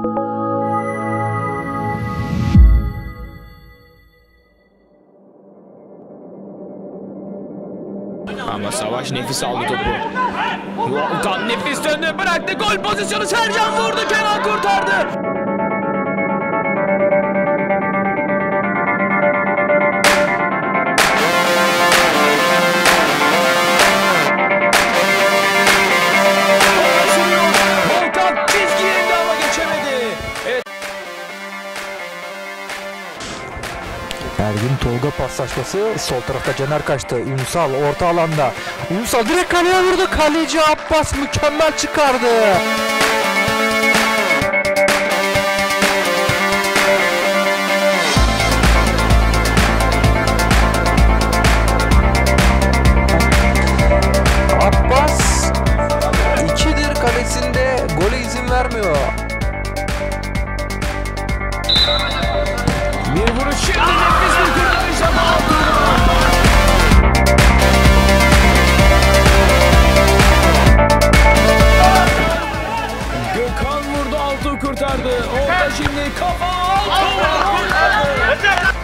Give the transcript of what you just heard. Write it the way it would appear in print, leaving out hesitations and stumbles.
Ama Savaş nefis aldı topu. Volkan nefis döndü, bıraktı, gol pozisyonu, Sercan vurdu, Kenan kurtardı. Volkan çizgiye indi ama geçemedi. Evet. Ergin Tolga paslaşması, sol tarafta Caner kaçtı. Ünsal orta alanda. Ünsal direkt kaleye vurdu. Kaleci Abbas mükemmel çıkardı. Abbas 2'dir kalesinde, gole izin vermiyor. Bir vuruş, şimdi nefis bir kurtarış ama Gökhan vurdu, Altuğ kurtardı. Orada şimdi kafa, Altuğ kurtardı.